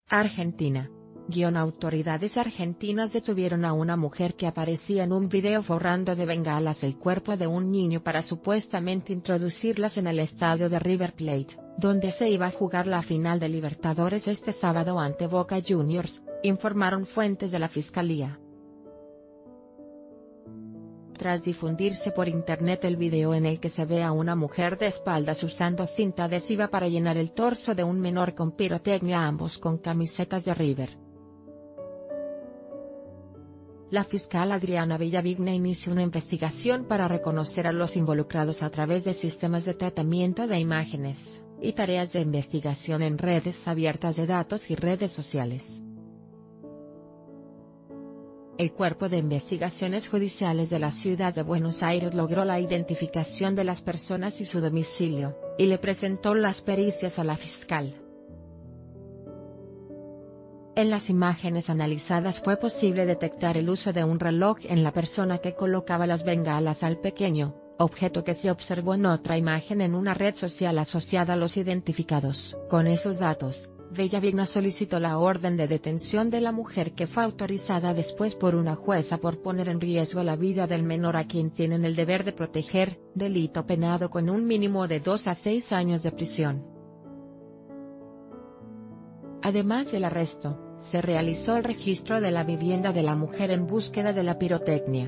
Argentina. Autoridades argentinas detuvieron a una mujer que aparecía en un video forrando de bengalas el cuerpo de un niño para supuestamente introducirlas en el estadio de River Plate, donde se iba a jugar la final de Libertadores este sábado ante Boca Juniors, informaron fuentes de la Fiscalía. Tras difundirse por internet el video en el que se ve a una mujer de espaldas usando cinta adhesiva para llenar el torso de un menor con pirotecnia, ambos con camisetas de River. La fiscal Adriana Villavigna inició una investigación para reconocer a los involucrados a través de sistemas de tratamiento de imágenes, y tareas de investigación en redes abiertas de datos y redes sociales. El Cuerpo de Investigaciones Judiciales de la Ciudad de Buenos Aires logró la identificación de las personas y su domicilio, y le presentó las pericias a la fiscal. En las imágenes analizadas fue posible detectar el uso de un reloj en la persona que colocaba las bengalas al pequeño, objeto que se observó en otra imagen en una red social asociada a los identificados. Con esos datos, Villavigna solicitó la orden de detención de la mujer, que fue autorizada después por una jueza por poner en riesgo la vida del menor a quien tienen el deber de proteger, delito penado con un mínimo de 2 a 6 años de prisión. Además del arresto, se realizó el registro de la vivienda de la mujer en búsqueda de la pirotecnia.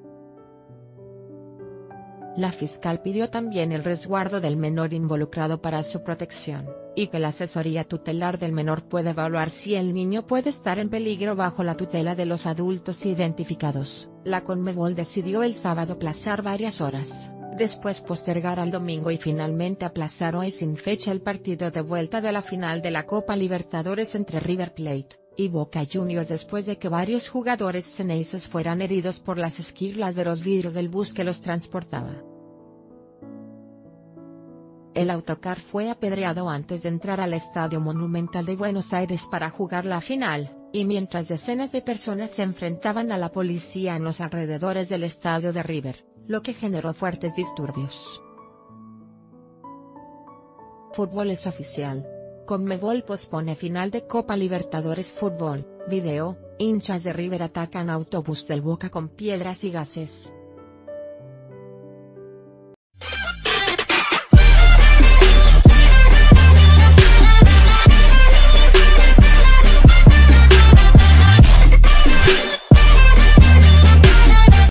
La fiscal pidió también el resguardo del menor involucrado para su protección, y que la asesoría tutelar del menor pueda evaluar si el niño puede estar en peligro bajo la tutela de los adultos identificados. La Conmebol decidió el sábado aplazar varias horas, después postergar al domingo y finalmente aplazar hoy sin fecha el partido de vuelta de la final de la Copa Libertadores entre River Plate y Boca Juniors, después de que varios jugadores xeneises fueran heridos por las esquirlas de los vidrios del bus que los transportaba. El autocar fue apedreado antes de entrar al Estadio Monumental de Buenos Aires para jugar la final, y mientras decenas de personas se enfrentaban a la policía en los alrededores del estadio de River, lo que generó fuertes disturbios. Fútbol es oficial. Conmebol pospone final de Copa Libertadores Fútbol. Video: hinchas de River atacan autobús del Boca con piedras y gases.